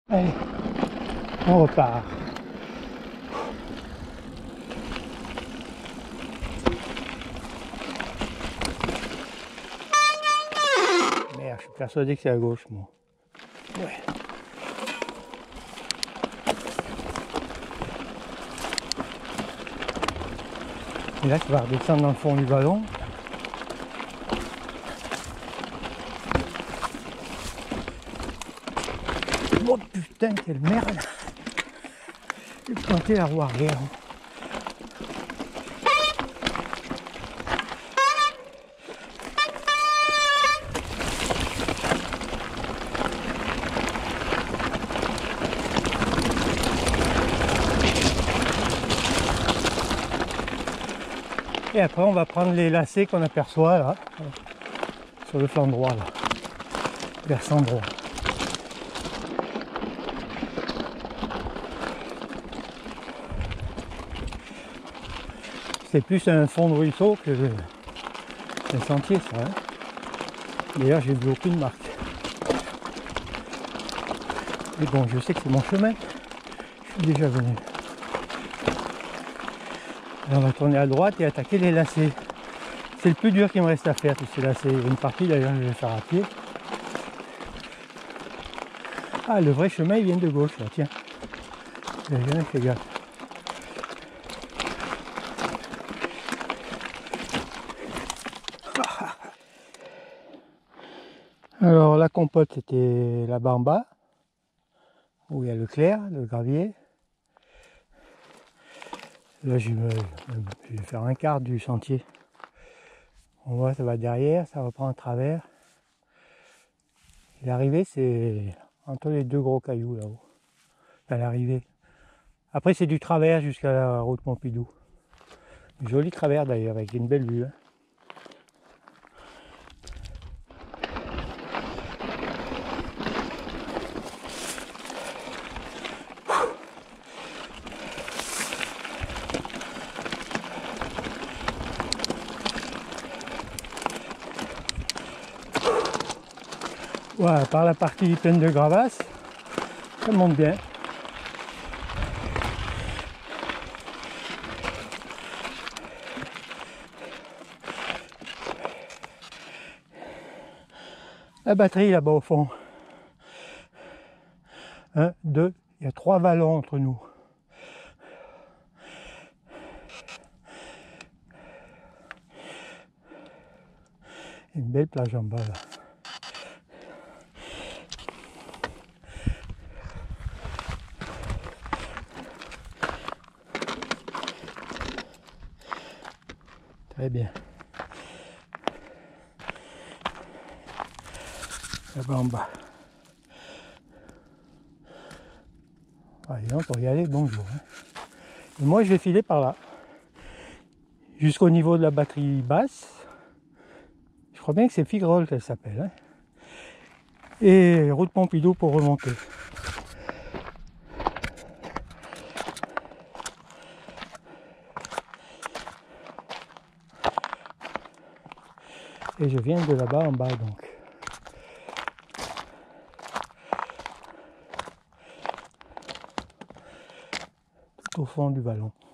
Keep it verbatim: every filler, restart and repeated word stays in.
Allez, on repart. Merde, je suis persuadé que c'est à gauche, moi. Ouais. Et là, tu vas redescendre dans le fond du ballon. Oh putain, quelle merde! J'ai planté la roue arrière. Et après, on va prendre les lacets qu'on aperçoit là, sur le flanc droit, là, versant droit. C'est plus un fond de ruisseau que un sentier, ça. Hein. D'ailleurs, j'ai vu aucune marque. Mais bon, je sais que c'est mon chemin. Je suis déjà venu. Alors, on va tourner à droite et attaquer les lacets. C'est le plus dur qu'il me reste à faire, tous ces lacets. Une partie, d'ailleurs, je vais faire à pied. Ah, le vrai chemin, il vient de gauche, là, tiens. J'ai jamais fait gaffe. Alors la compote, c'était là-bas en bas, où il y a le clair, le gravier. Là je vais, je vais faire un quart du sentier. On voit, ça va derrière, ça reprend à travers. L'arrivée, c'est entre les deux gros cailloux là-haut. À l'arrivée. Après c'est du travers jusqu'à la route Pompidou. Joli travers d'ailleurs, avec une belle vue. Hein. Voilà, par la partie pleine de gravasses, ça monte bien. La batterie là-bas au fond. Un, deux, il y a trois vallons entre nous. Une belle plage en bas là. Très bien. Là-bas en bas. Allez, on peut y aller, bonjour. Hein. Et moi, je vais filer par là. Jusqu'au niveau de la batterie basse. Je crois bien que c'est Figrol qu'elle s'appelle. Hein. Et route Pompidou pour remonter. Et je viens de là-bas en bas donc. Tout au fond du vallon.